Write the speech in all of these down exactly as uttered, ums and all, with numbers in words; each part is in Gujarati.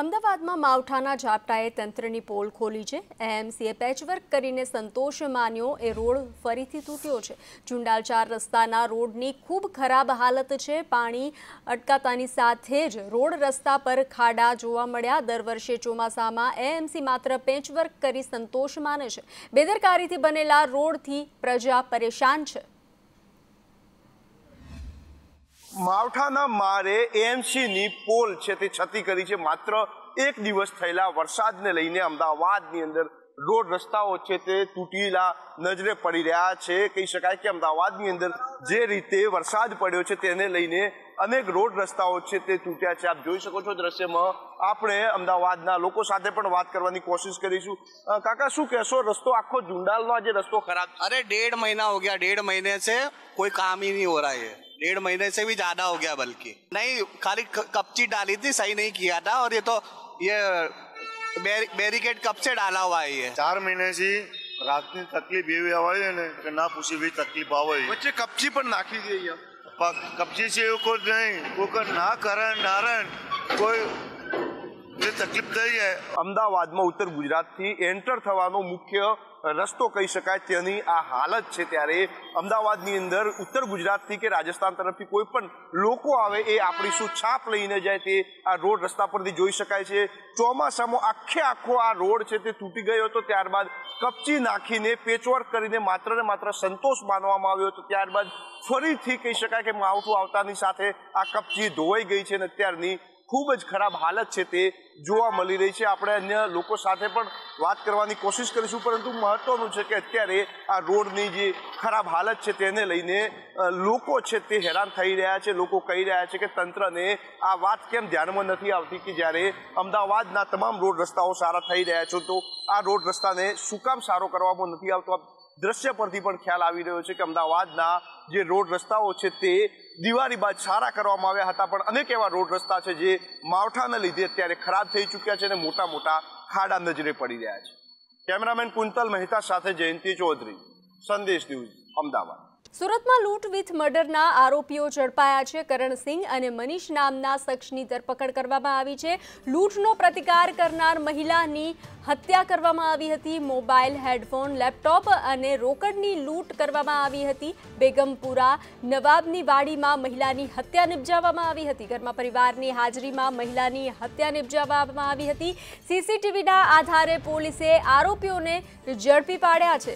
અમદાવાદમાં માવઠાના ઝાપટાએ તંત્રની પોલ ખોલી છે। એએમસીએ પેચવર્ક કરીને સંતોષ માન્યો એ રોડ ફરીથી તૂટ્યો છે। જુંડાલ ચાર રસ્તાના રોડની ખૂબ ખરાબ હાલત છે। પાણી અટકાતાની સાથે જ રોડ રસ્તા પર ખાડા જોવા મળ્યા। દર વર્ષે ચોમાસામાં એએમસી માત્ર પેચવર્ક કરી સંતોષ માને છે। બેદરકારીથી બનેલા રોડથી પ્રજા પરેશાન છે। માવઠાના મારે એએમસીની પોલ છે તે છતી કરી છે। માત્ર એક દિવસ થયેલા વરસાદને લઈને અમદાવાદની અંદર રોડ રસ્તાઓ છે તે તૂટેલા નજરે પડી રહ્યા છે। કહી શકાય કે અમદાવાદની અંદર જે રીતે વરસાદ પડ્યો છે તેને લઈને અનેક રોડ રસ્તાઓ છે તે તૂટ્યા છે। આપ જોઈ શકો છો દ્રશ્યમાં। આપણે અમદાવાદના લોકો સાથે પણ વાત કરવાની કોશિશ કરીશું। કાકા શું કહેશો, रस्तो આખો जुंडालનો આજે रस्तो खराब? अरे डेढ़ महीना हो गया, डेढ़ महीने से कोई काम ही नहीं हो रहा है। डेढ़ महीने से भी ज्यादा हो गया, बल्कि नहीं खाली कपची डाली थी, सही नहीं किया था। और ये तो ये बैरिकेड कब से डाला हुआ है? ये चार महीने से રાતની તકલીફ એવી આવે ને કે ના પૂછી એવી તકલીફ આવે। વચ્ચે કપચી પણ નાખી ગઈ। કપચી છે એવું કોઈ નહીં, કોઈ ના કારણ નારણ કોઈ તકલીફ થઈ જાય। અમદાવાદમાં ઉત્તર ગુજરાતથી એન્ટર થવાનો મુખ્ય રસ્તો કહી શકાય તેની આ હાલત છે। ત્યારે અમદાવાદની અંદર ઉત્તર ગુજરાતથી કે રાજસ્થાન તરફથી કોઈ પણ લોકો આવે એ આપણી શું છાપ લઈને જાય તે આ રોડ રસ્તા પરથી જોઈ શકાય છે। ચોમાસામાં આખે આખો આ રોડ છે તે તૂટી ગયો હતો, ત્યારબાદ કપચી નાખીને પેચવર્ક કરીને માત્ર ને માત્ર સંતોષ માનવામાં આવ્યો હતો। ત્યારબાદ ફરીથી કહી શકાય કે માવઠું આવતાની સાથે આ કપચી ધોવાઈ ગઈ છે અને અત્યારની ખૂબ જ ખરાબ હાલત છે તે જોવા મળી રહી છે। આપણે અન્ય લોકો સાથે પણ વાત કરવાની કોશિશ કરીશું, પરંતુ મહત્વનું છે કે અત્યારે આ રોડની જે ખરાબ હાલત છે તેને લઈને લોકો છે તે હેરાન થઈ રહ્યા છે। લોકો કહી રહ્યા છે કે તંત્રને આ વાત કેમ ધ્યાનમાં નથી આવતી કે જ્યારે અમદાવાદના તમામ રોડ રસ્તાઓ સારા થઈ રહ્યા છે તો આ રોડ રસ્તાને શું કામ સારો કરવામાં નથી આવતો। દ્રશ્ય પરથી પણ ખ્યાલ આવી રહ્યો છે કે અમદાવાદના જે રોડ રસ્તાઓ છે તે દિવાળી બાદ સારા કરવામાં આવ્યા હતા, પણ અનેક એવા રોડ રસ્તા છે જે માવઠાના લીધે અત્યારે ખરાબ થઈ ચૂક્યા છે અને મોટા મોટા ખાડા નજરે પડી રહ્યા છે। કેમેરામેન કુંતલ મહેતા સાથે જયંતિ ચૌધરી, સંદેશ ન્યૂઝ, અમદાવાદ। સુરતમાં લૂંટ વિથ મર્ડરના આરોપીઓ ઝડપાયા છે। કરણસિંહ અને મનીષ નામના શખ્સની ધરપકડ કરવામાં આવી છે। લૂંટનો પ્રતિકાર કરનાર મહિલાની હત્યા કરવામાં આવી હતી। મોબાઈલ, હેડફોન, લેપટોપ અને રોકડની લૂંટ કરવામાં આવી હતી। બેગમપુરા નવાબની વાડીમાં મહિલાની હત્યા નિપજાવવામાં આવી હતી। ઘરમાં પરિવારની હાજરીમાં મહિલાની હત્યા નિપજાવવામાં આવી હતી। સીસીટીવીના આધારે પોલીસે આરોપીઓને ઝડપી પાડ્યા છે।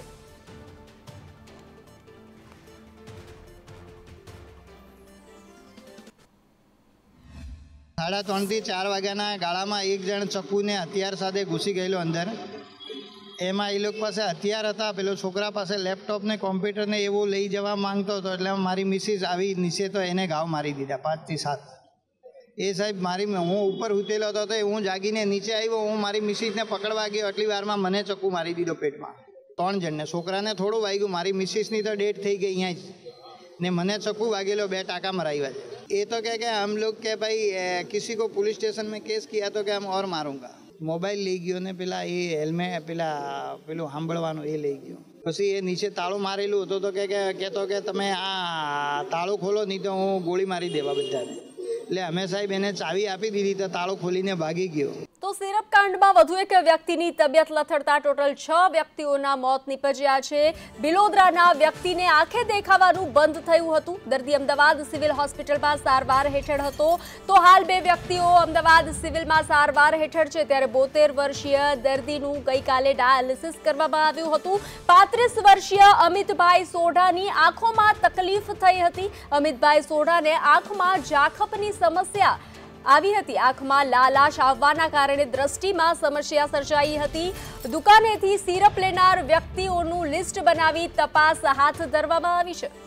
સાડા ત્રણથી ચાર વાગ્યાના ગાળામાં એક જણ ચક્કુને હથિયાર સાથે ઘૂસી ગયેલો અંદર। એમાં એ લોકો પાસે હથિયાર હતા, પેલો છોકરા પાસે લેપટોપ ને કોમ્પ્યુટર ને એવું લઈ જવા માંગતો હતો, એટલે મારી મિસિસ આવી નીચે તો એને ઘાવ મારી દીધા પાંચથી સાત। એ સાહેબ મારી હું ઉપર ઉતરેલો હતો તો હું જાગીને નીચે આવ્યો, હું મારી મિસિસને પકડવા ગયો, એટલી વારમાં મને ચક્કુ મારી દીધો પેટમાં, ત્રણ જણને। છોકરાને થોડું વાગ્યું, મારી મિસિસની તો ડેથ થઈ ગઈ અહીંયા જ, ને મને ચક્કુ વાગેલો, બે ટાંકા મરાવ્યા છે। ये तो क्या क्या हम लोग के भाई किसी को पुलिस स्टेशन में केस किया तो क्या हम और मारूंगा। मोबाइल લઈ ગયો ને પેલા એ હેલ્મેટ પેલા પેલું સાંભળવાનું એ લઈ ગયો। પછી એ નીચે તાળું મારેલું હતું તો કે કહેતો કે તમે આ તાળું ખોલો નહીં તો હું ગોળી મારી દેવા બધાને। એટલે અમે સાહેબ એને ચાવી આપી દીધી તો તાળું ખોલીને ભાગી ગયો। તો સિરપ કાંડમાં વધુ એક વ્યક્તિની તબિયત લથડતા ટોટલ છ વ્યક્તિઓના મોત નિપજ્યા છે। બિલોદરાના વ્યક્તિને આંખે દેખાવાનું બંધ થયું હતું। દર્દી અમદાવાદ સિવિલ હોસ્પિટલમાં સારવાર હેઠળ હતો, તો હાલ બે વ્યક્તિઓ અમદાવાદ સિવિલમાં સારવાર હેઠળ છે। ત્યારે બોતેર વર્ષીય દર્દીનું ગઈકાલે ડાયાલિસિસ કરવામાં આવ્યું હતું। પાંત્રીસ વર્ષીય અમિતભાઈ સોઢાની આંખોમાં તકલીફ થઈ હતી। અમિતભાઈ સોઢાને આંખમાં જાખપની સમસ્યા આવી હતી। આંખમાં લાલાશ આવવાના કારણે દ્રષ્ટિમાં સમસ્યા સર્જાઈ હતી। દુકાનેથી સિરપ લેનાર વ્યક્તિઓનું લિસ્ટ બનાવી તપાસ હાથ ધરવામાં આવી છે।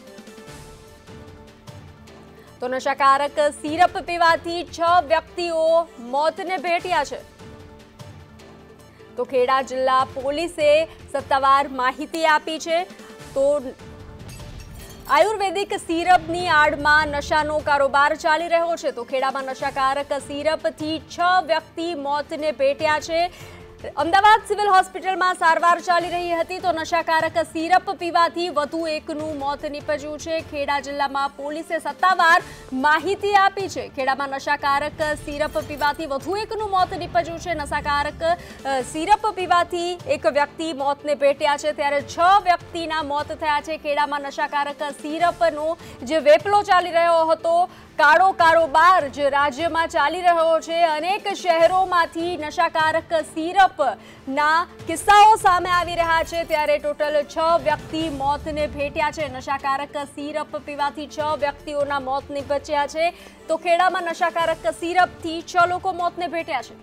તો નશાકારક સિરપ પીવાથી છ વ્યક્તિઓ મોતને ભેટ્યા છે। તો ખેડા જિલ્લા પોલીસે સત્તાવાર માહિતી આપી છે। તો આયુર્વેદિક સિરપની આડમાં નશાનો કારોબાર ચાલી રહ્યો છે। તો ખેડામાં નશાકારક સિરપથી છ વ્યક્તિ મોતને ભેટ્યા છે। અમદાવાદ સિવિલ હોસ્પિટલમાં સારવાર ચાલી રહી હતી તો નશાકારક સિરપ પીવાથી વધુ એકનું મોત નીપજ્યું છે। ખેડા જિલ્લામાં પોલીસે સત્તાવાર માહિતી આપી છે। ખેડામાં નશાકારક સિરપ પીવાથી વધુ એકનું મોત નીપજ્યું છે। નશાકારક સિરપ પીવાથી એક વ્યક્તિ મોતને ભેટ્યા છે ત્યારે છ વ્યક્તિના મોત થયા છે। ખેડામાં નશાકારક સિરપનો જે વેપલો ચાલી રહ્યો હતો, કાળો કારોબાર જે રાજ્યમાં ચાલી રહ્યો છે, અનેક શહેરોમાંથી નશાકારક સિરપના કિસ્સાઓ સામે આવી રહ્યા છે ત્યારે ટોટલ છ વ્યક્તિ મોતને ભેટ્યા છે। નશાકારક સિરપ પીવાથી છ વ્યક્તિઓના મોત નીપજ્યા છે તો ખેડામાં નશાકારક સિરપથી છ લોકો મોતને ભેટ્યા છે।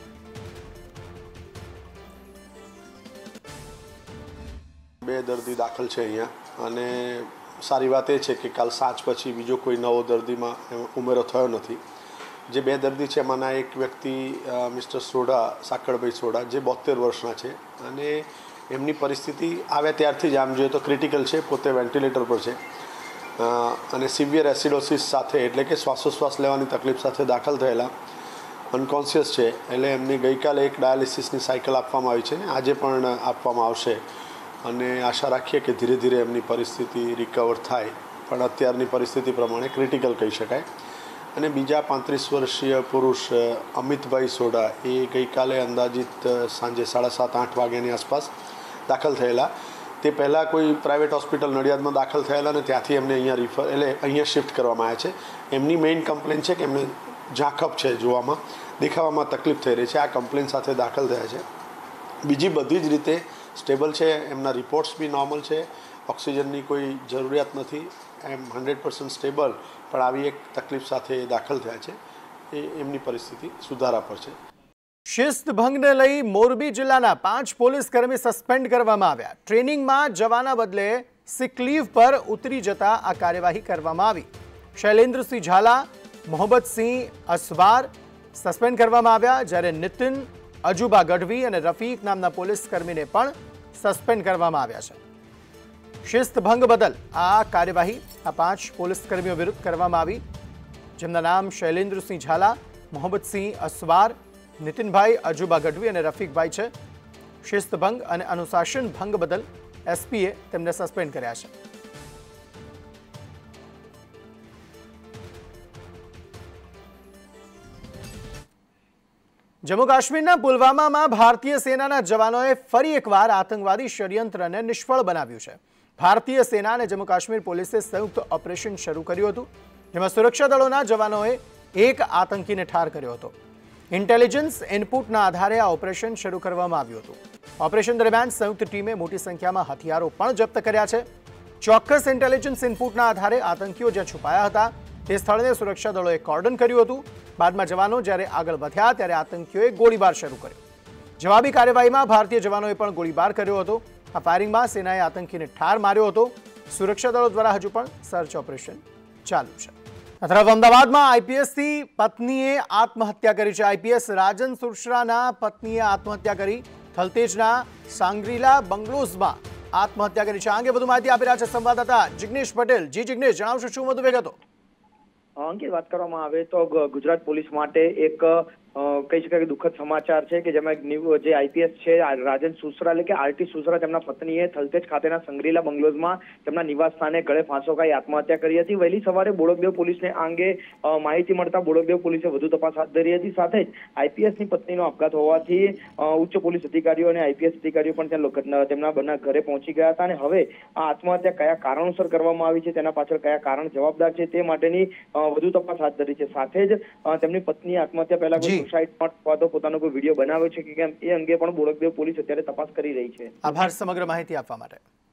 બે દર્દી દાખલ છે અહીંયા અને સારી વાત એ છે કે કાલ સાંજ પછી બીજો કોઈ નવો દર્દીમાં ઉમેરો થયો નથી। જે બે દર્દી છે એમાંના એક વ્યક્તિ મિસ્ટર સોડા સાકળભાઈ સોડા જે બોતેર વર્ષના છે અને એમની પરિસ્થિતિ આવ્યા ત્યારથી જ આમ જોઈએ તો ક્રિટિકલ છે, પોતે વેન્ટિલેટર પર છે અને સિવિયર એસિડોસિસ સાથે એટલે કે શ્વાસોશ્વાસ લેવાની તકલીફ સાથે દાખલ થયેલા, અનકોન્શિયસ છે। એટલે એમની ગઈકાલે એક ડાયાલિસિસની સાયકલ આપવામાં આવી છે, આજે પણ આપવામાં આવશે અને આશા રાખીએ કે ધીરે ધીરે એમની પરિસ્થિતિ રિકવર થાય, પણ અત્યારની પરિસ્થિતિ પ્રમાણે ક્રિટિકલ કહી શકાય। અને બીજા પાંત્રીસ વર્ષીય પુરુષ અમિતભાઈ સોડા એ ગઈકાલે અંદાજિત સાંજે સાડા સાત આઠ વાગ્યાની આસપાસ દાખલ થયેલા। તે પહેલાં કોઈ પ્રાઇવેટ હોસ્પિટલ નડિયાદમાં દાખલ થયેલા અને ત્યાંથી એમને અહીંયા રિફર એટલે અહીંયા શિફ્ટ કરવામાં આવ્યા છે। એમની મેઇન કમ્પ્લેન છે કે એમને ઝાંખપ છે, જોવામાં દેખાવામાં તકલીફ થઈ રહી છે, આ કમ્પ્લેન સાથે દાખલ થયા છે। બીજી બધી જ રીતે સ્ટેબલ છે, એમના રિપોર્ટ્સ બી નોર્મલ છે, ઓક્સિજનની કોઈ જરૂરિયાત નથી, એમ હંડ્રેડ પર્સન્ટ સ્ટેબલ, પણ આવી એક તકલીફ સાથે દાખલ થયા છે, એ એમની પરિસ્થિતિ સુધારા પર છે। શિસ્ત ભંગને લઈ મોરબી જિલ્લાના પાંચ પોલીસ કર્મી સસ્પેન્ડ કરવામાં આવ્યા। ટ્રેનિંગમાં જવાના બદલે સિક લીવ પર ઉતરી જતા આ કાર્યવાહી કરવામાં આવી। શૈલેન્દ્રસિંહ ઝાલા, મોહમ્મદસિંહ અસવાર સસ્પેન્ડ કરવામાં આવ્યા, જ્યારે નીતિન અજુબા ગઢવી અને રફીક નામના પોલીસ કર્મીને પણ સસ્પેન્ડ કરવામાં આવ્યા છે। શિસ્ત ભંગ બદલ આ કાર્યવાહી આ પાંચ પોલીસ કર્મીઓ વિરુદ્ધ કરવામાં આવી, જેમના નામ શૈલેન્દ્રસિંહ ઝાલા, મોહમ્મદસિંહ અસવાર, નીતિનભાઈ અજુબા ગઢવી અને રફીકભાઈ છે। શિસ્ત ભંગ અને અનુશાસન ભંગ બદલ એસપીએ તેમને સસ્પેન્ડ કર્યા છે। જમ્મુ કાશ્મીરના પુલવામામાં ભારતીય સેનાના જવાનોએ ફરી એકવાર આતંકવાદી ષડયંત્રને નિષ્ફળ બનાવ્યું છે। ભારતીય સેના અને જમ્મુ કાશ્મીર પોલીસે સંયુક્ત ઓપરેશન શરૂ કર્યું હતું, જેમાં સુરક્ષા દળોના જવાનોએ એક આતંકીને ઠાર કર્યો હતો। ઇન્ટેલિજન્સ ઇનપુટના આધારે આ ઓપરેશન શરૂ કરવામાં આવ્યું હતું। ઓપરેશન દરમિયાન સંયુક્ત ટીમે મોટી સંખ્યામાં હથિયારો પણ જપ્ત કર્યા છે। ચોક્કસ ઇન્ટેલિજન્સ ઇનપુટના આધારે આતંકીઓ જ્યાં છુપાયા હતા તે સ્થળને સુરક્ષા દળોએ કોર્ડન કર્યું હતું। બાદમાં જવાનો જ્યારે આગળ વધ્યા ત્યારે આતંકીઓએ ગોળીબાર શરૂ કર્યો। જવાબી કાર્યવાહીમાં ભારતીય જવાનોએ પણ ગોળીબાર કર્યો હતો। આ ફાયરિંગમાં સેનાએ આતંકીને ઠાર માર્યો હતો। સુરક્ષા દળો દ્વારા હજુ પણ સર્ચ ઓપરેશન ચાલુ છે। આ તરફ અમદાવાદમાં આઈપીએસથી પત્નીએ આત્મહત્યા કરી છે। આઈપીએસ રાજન સુરશ્રાના પત્નીએ આત્મહત્યા કરી થલતેજના સાંગ્રીલા બંગલોઝમાં આત્મહત્યા કરી છે। આ અંગે વધુ માહિતી આપી રહ્યા છે સંવાદદાતા જિગ્નેશ પટેલ। જી જિગ્નેશ, જણાવશો શું વધુ વિગતો? અંકિત, વાત કરવામાં આવે તો ગુજરાત પોલીસ માટે એક કહી શકાય કે દુઃખદ સમાચાર છે કે જેમાં જે આઈપીએસ છે રાજન સુસરા એટલે કે આરટી સુસરા તેમના પત્નીએ થલતેજ ખાતેના સંગ્રીલા બંગલોઝમાં તેમના નિવાસ સ્થાને ગળે ફાંસો ખાઈ આત્મહત્યા કરી હતી। વહેલી સવારે બોડકદેવ પોલીસને આ અંગે માહિતી મળતા બોડકદેવ પોલીસે વધુ તપાસ હાથ ધરી હતી। સાથે જ આઈપીએસની પત્નીનો આપઘાત હોવાથી ઉચ્ચ પોલીસ અધિકારીઓ અને આઈપીએસ અધિકારીઓ પણ ત્યાં તેમના બંને ઘરે પહોંચી ગયા હતા અને હવે આ આત્મહત્યા કયા કારણોસર કરવામાં આવી છે, તેના પાછળ કયા કારણ જવાબદાર છે તે માટેની વધુ તપાસ હાથ ધરી છે। સાથે જ તેમની પત્નીએ આત્મહત્યા પહેલા સાઇટ પોતાનો કોઈ વિડીયો બનાવ્યો છે કે કેમ એ અંગે પણ બોડકદેવ પોલીસ અત્યારે તપાસ કરી રહી છે। આભાર સમગ્ર માહિતી આપવા માટે।